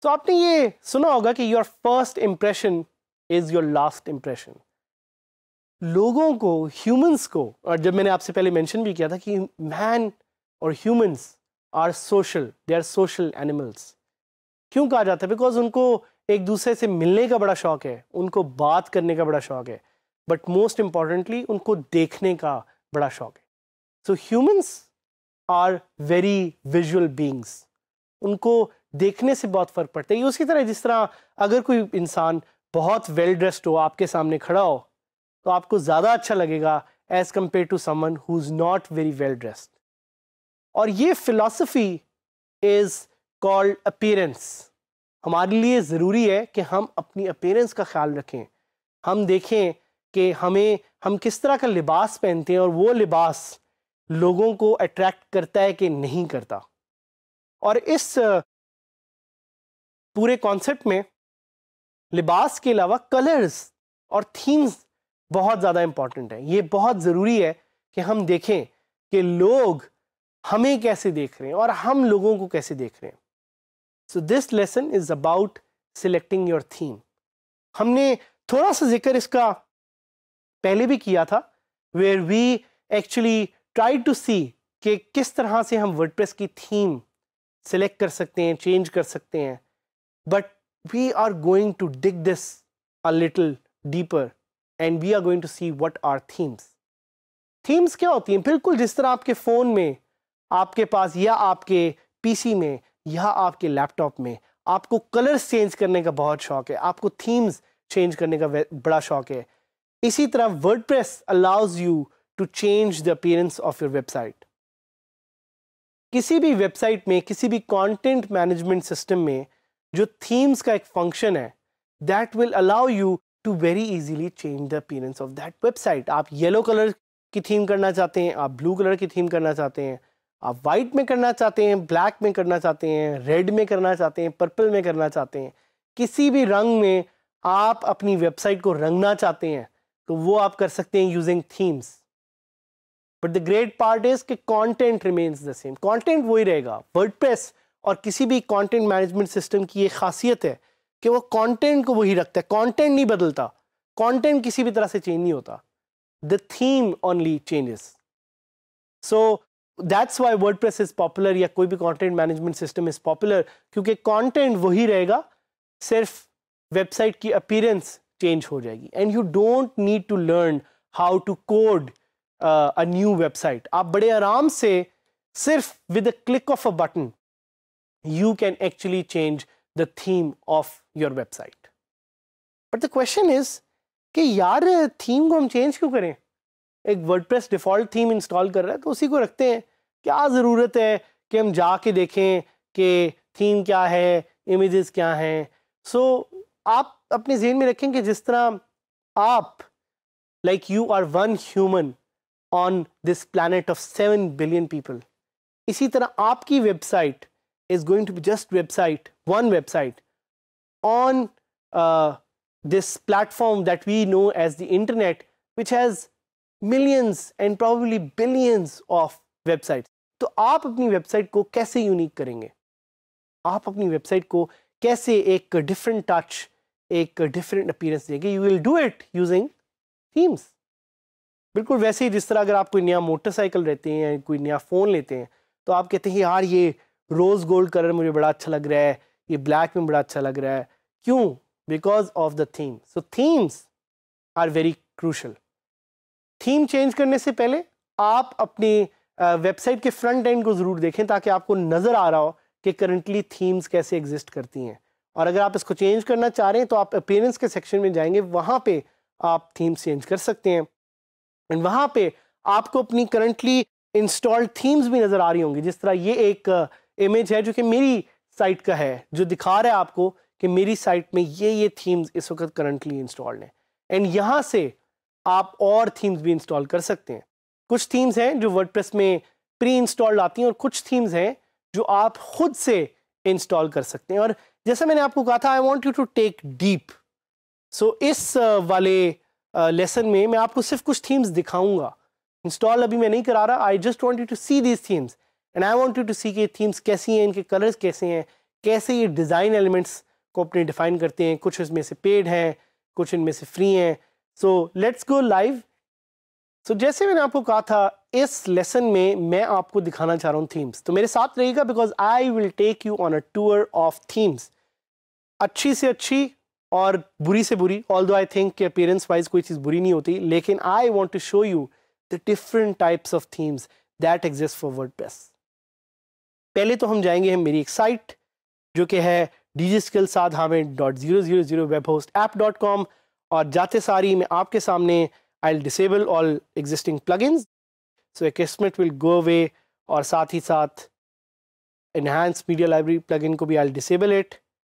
तो आपने ये सुना होगा कि your first impression is your last impression. लोगों को, ह्यूमंस को, और जब मैंने आपसे पहले मेंशन भी किया था कि मैन और humans are social, they are social animals. क्यों कहा जाता है? बिकॉज उनको एक दूसरे से मिलने का बड़ा शौक है, उनको बात करने का बड़ा शौक है, बट मोस्ट इंपॉर्टेंटली उनको देखने का बड़ा शौक है। So humans are very visual beings, उनको देखने से बहुत फर्क पड़ता है। उसी तरह जिस तरह अगर कोई इंसान बहुत वेल ड्रेस्ड हो, आपके सामने खड़ा हो, तो आपको ज़्यादा अच्छा लगेगा as compared to someone who is not very well dressed. और ये फिलॉसफी इज़ कॉल्ड अपीयरेंस। हमारे लिए ज़रूरी है कि हम अपनी अपीयरेंस का ख्याल रखें, हम देखें कि हम किस तरह का लिबास पहनते हैं और वो लिबास लोगों को अट्रैक्ट करता है कि नहीं करता। और इस पूरे कॉन्सेप्ट में लिबास के अलावा कलर्स और थीम्स बहुत ज़्यादा इंपॉर्टेंट है। ये बहुत ज़रूरी है कि हम देखें कि लोग हमें कैसे देख रहे हैं और हम लोगों को कैसे देख रहे हैं। So this lesson is about selecting your theme. हमने थोड़ा सा जिक्र इसका पहले भी किया था, where we actually try to see कि किस तरह से हम वर्डप्रेस की थीम सिलेक्ट कर सकते हैं, चेंज कर सकते हैं। But we are going to dig this a little deeper and we are going to see what are themes. Themes क्या होती हैं? बिल्कुल जिस तरह आपके फ़ोन में, आपके पास या आपके पीसी में या आपके लैपटॉप में आपको कलर्स चेंज करने का बहुत शौक है, आपको थीम्स चेंज करने का बड़ा शौक है, इसी तरह WordPress allows you to change the appearance of your website. किसी भी वेबसाइट में, किसी भी कंटेंट मैनेजमेंट सिस्टम में जो थीम्स का एक फंक्शन है, that will allow you to very easily change the appearance of that website. आप येलो कलर की थीम करना चाहते हैं, आप ब्लू कलर की थीम करना चाहते हैं, आप वाइट में करना चाहते हैं, ब्लैक में करना चाहते हैं, रेड में करना चाहते हैं, पर्पल में करना चाहते हैं, किसी भी रंग में आप अपनी वेबसाइट को रंगना चाहते हैं, तो वो आप कर सकते हैं using themes. But the great part is कि content remains the same, content वही रहेगा। वर्डप्रेस और किसी भी कंटेंट मैनेजमेंट सिस्टम की ये खासियत है कि वो कंटेंट को वही रखता है, कंटेंट नहीं बदलता, कंटेंट किसी भी तरह से चेंज नहीं होता, the theme only changes. So that's why WordPress is popular, या कोई भी content management system is popular, क्योंकि कंटेंट वही रहेगा, सिर्फ वेबसाइट की अपीयरेंस चेंज हो जाएगी। And you don't need to learn how to code a new website. आप बड़े आराम से सिर्फ with a click of a button you can actually change the theme of your website. But the question is कि यार theme को हम change क्यों करें? एक वर्डप्रेस डिफ़ॉल्ट थीम इंस्टॉल कर रहा है तो उसी को रखते हैं, क्या ज़रूरत है कि हम जाके देखें कि थीम क्या है, इमेजेस क्या हैं। सो आप अपने ज़हन में रखें कि जिस तरह आप, like you are one human on this planet of 7 billion people, इसी तरह आपकी website is going to be just one website on this platform that we know as the internet, which has millions and probably billions of websites. तो आप अपनी website को कैसे unique करेंगे? आप अपनी वेबसाइट को कैसे एक डिफरेंट टच, एक डिफरेंट अपीयरेंस देंगे? You will do it using themes. बिल्कुल वैसे ही जिस तरह अगर आप कोई नया मोटरसाइकिल लेते हैं या कोई नया फ़ोन लेते हैं, तो आप कहते हैं यार ये रोज़ गोल्ड कलर मुझे बड़ा अच्छा लग रहा है, ये ब्लैक में बड़ा अच्छा लग रहा है। क्यों? Because of the theme. So themes are very crucial. Theme change करने से पहले आप अपनी वेबसाइट के फ्रंट एंड को ज़रूर देखें, ताकि आपको नज़र आ रहा हो कि करंटली थीम्स कैसे एग्जिस्ट करती हैं। और अगर आप इसको चेंज करना चाह रहे हैं तो आप अपीयरेंस के सेक्शन में जाएंगे, वहाँ पे आप थीम्स चेंज कर सकते हैं। एंड वहाँ पे आपको अपनी करंटली इंस्टॉल्ड थीम्स भी नज़र आ रही होंगी। जिस तरह ये एक इमेज है जो कि मेरी साइट का है, जो दिखा रहा है आपको कि मेरी साइट में ये थीम्स इस वक्त करंटली इंस्टॉल्ड हैं। एंड यहाँ से आप और थीम्स भी इंस्टॉल कर सकते हैं। कुछ थीम्स हैं जो वर्डप्रेस में प्री इंस्टॉल्ड आती हैं और कुछ थीम्स हैं जो आप खुद से इंस्टॉल कर सकते हैं। और जैसा मैंने आपको कहा था, I want you to take deep. So इस वाले लेसन में मैं आपको सिर्फ कुछ थीम्स दिखाऊंगा, इंस्टॉल अभी मैं नहीं करा रहा। I just want you to see these themes and I want you to see कि थीम्स कैसी हैं, इनके कलर्स कैसे हैं, कैसे ये डिज़ाइन एलिमेंट्स को अपने डिफाइन करते हैं। कुछ इसमें से पेड हैं, कुछ इनमें से फ्री हैं। So let's go live. सो जैसे मैंने आपको कहा था, इस लेसन में मैं आपको दिखाना चाह रहा हूँ थीम्स। तो मेरे साथ रहिएगा because I will take you on a tour of themes. अच्छी से अच्छी और बुरी से बुरी, ऑल्दो आई थिंक कि अपीयरेंस वाइज कोई चीज़ बुरी नहीं होती, लेकिन I want to show you the different types of themes that exist for WordPress. पहले तो हम जाएंगे मेरी एक साइट जो कि है dgskillsadhamid.000webhostapp.com, और जाते सारी मैं आपके सामने I'll disable all existing plugins, so Akismet will go away, और साथ ही साथ enhanced media library plugin को भी I'll disable it।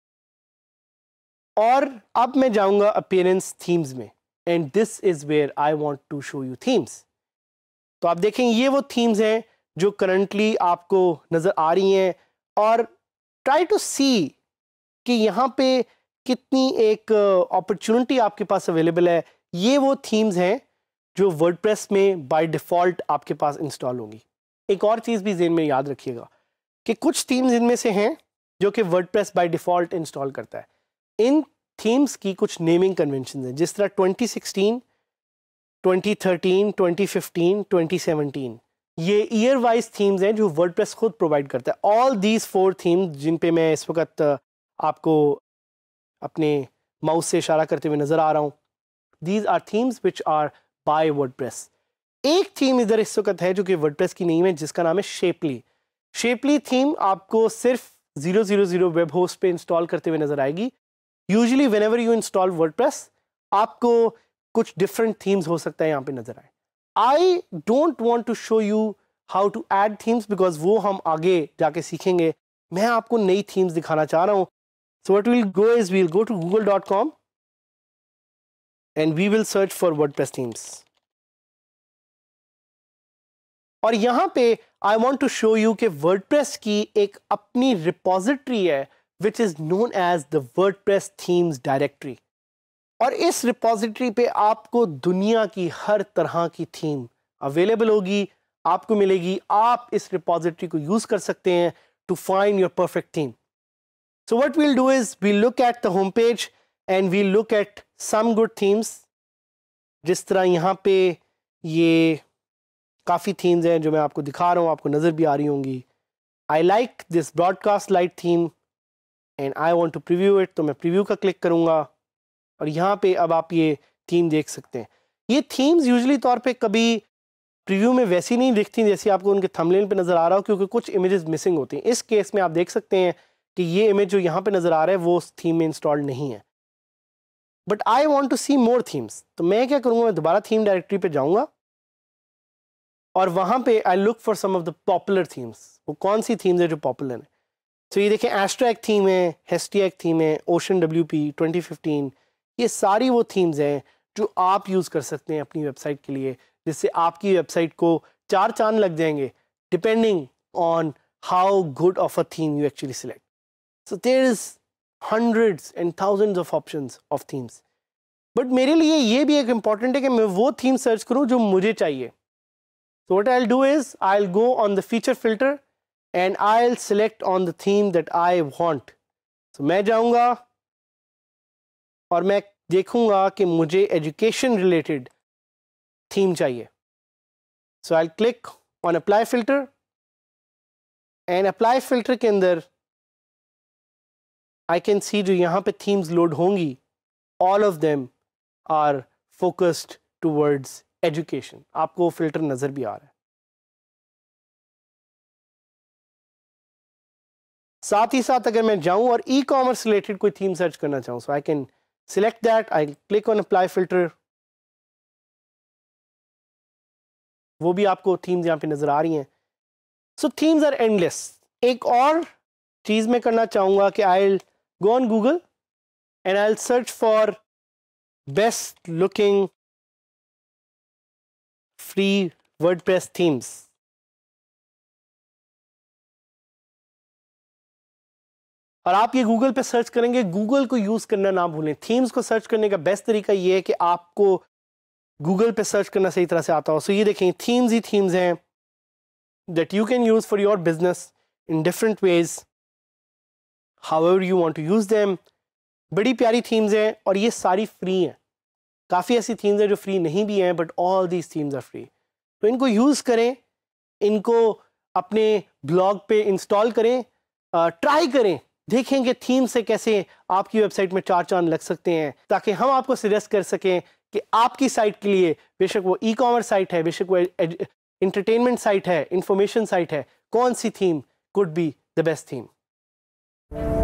और अब मैं जाऊंगा appearance themes में, and this is where I want to show you themes। तो आप देखें ये वो themes हैं जो currently आपको नजर आ रही हैं, और try to see कि यहाँ पे कितनी एक अपॉर्चुनिटी आपके पास अवेलेबल है। ये वो थीम्स हैं जो वर्डप्रेस में बाय डिफ़ॉल्ट आपके पास इंस्टॉल होंगी। एक और चीज़ भी ज़हन में याद रखिएगा कि कुछ थीम्स इनमें से हैं जो कि वर्डप्रेस बाय डिफ़ॉल्ट इंस्टॉल करता है। इन थीम्स की कुछ नेमिंग कन्वेंशन हैं, जिस तरह 2016, 2013, 2015, 2017, ये ईयर वाइज थीम्स हैं जो वर्डप्रेस खुद प्रोवाइड करता है। ऑल दीज 4 थीम्स जिन पे मैं इस वक्त आपको अपने माउस से इशारा करते हुए नज़र आ रहा हूँ, these are themes which are by WordPress. एक थीम इधर इस वक्त है जो कि वर्डप्रेस की नहीं है, जिसका नाम है शेपली। शेपली थीम आपको सिर्फ 000 वेब होस्ट पे इंस्टॉल करते हुए नजर आएगी। Usually whenever you install WordPress आपको कुछ डिफरेंट थीम्स हो सकता है यहाँ पे नजर आए। I don't want to show you how to add themes because वो हम आगे जाके सीखेंगे। मैं आपको नई थीम्स दिखाना चाह रहा हूँ। So what will go is we'll go to google.com and we will search for WordPress themes। और यहाँ पे I want to show you कि WordPress की एक अपनी रिपोजिटरी है which is known as the WordPress themes directory। और इस रिपोजिटरी पे आपको दुनिया की हर तरह की थीम अवेलेबल होगी, आपको मिलेगी। आप इस रिपोजिटरी को यूज कर सकते हैं to find your perfect theme। So what we'll do is we'll look at the home page and we'll look at some good themes। जिस तरह यहाँ पे ये काफ़ी थीम्स हैं जो मैं आपको दिखा रहा हूँ, आपको नज़र भी आ रही होंगी। I like this broadcast light theme and I want to preview it, तो मैं प्रीव्यू का क्लिक करूँगा और यहाँ पे अब आप ये थीम देख सकते हैं। ये थीम्स यूजुअली तौर पे कभी प्रीव्यू में वैसी नहीं दिखती जैसी आपको उनके थंबनेल पे नज़र आ रहा हो, क्योंकि कुछ इमेजेस मिसिंग होती हैं। इस केस में आप देख सकते हैं कि ये इमेज जो यहाँ पे नज़र आ रहा है वो उस थीम में इंस्टॉल्ड नहीं है। But I want to see more themes, तो मैं क्या करूँगा, मैं दोबारा थीम डायरेक्टरी पे जाऊँगा और वहाँ पे I look for some of the popular themes. वो कौन सी थीम्स है जो पॉपुलर हैं। तो ये देखें, एस्ट्रैक थीम है, हेस्टियक थीम है, ओशन WP 2015, ये सारी वो थीम्स हैं जो आप यूज़ कर सकते हैं अपनी वेबसाइट के लिए, जिससे आपकी वेबसाइट को 4 चांद लग जाएंगे depending on how good of a theme you actually select. So there is hundreds and thousands of options of themes, but मेरे लिए ये भी एक important है कि मैं वो थीम सर्च करूं जो मुझे चाहिए। So what I'll do is I'll go on the feature filter and I'll select on the theme that I want। So मैं जाऊंगा और मैं देखूंगा कि मुझे education related theme चाहिए। So I'll click on apply filter and apply filter के अंदर I can see जो यहाँ पे themes load होंगी, all of them are focused towards education। आपको फिल्टर नजर भी आ रहा है। साथ ही साथ अगर मैं जाऊं और ई कॉमर्स रिलेटेड कोई थीम सर्च करना चाहूं, so I can select that, I click on apply filter, वो भी आपको थीम्स यहाँ पे नजर आ रही हैं। So themes are endless। एक और चीज मैं करना चाहूंगा कि I'll go on Google and I'll search for best looking free WordPress themes। और आप ये गूगल पे सर्च करेंगे, गूगल को यूज करना ना भूलें। थीम्स को सर्च करने का बेस्ट तरीका ये है कि आपको गूगल पे सर्च करना सही तरह से आता हो। सो ये देखें, थीम्स ही थीम्स हैं that you can use for your business in different ways। however you want to use them. बड़ी प्यारी थीम्स हैं और ये सारी फ्री हैं. काफ़ी ऐसी थीम्स हैं जो फ्री नहीं भी हैं, but all these themes are free. तो इनको यूज़ करें, इनको अपने ब्लॉग पे इंस्टॉल करें, ट्राई करें, देखें कि थीम से कैसे आपकी वेबसाइट में 4 चांद लग सकते हैं, ताकि हम आपको सजेस्ट कर सकें कि आपकी साइट के लिए, बेशक वो ई-कॉमर्स साइट है, बेशक वो एंटरटेनमेंट साइट है, इंफॉर्मेशन साइट है, कौन सी theme could be the best theme.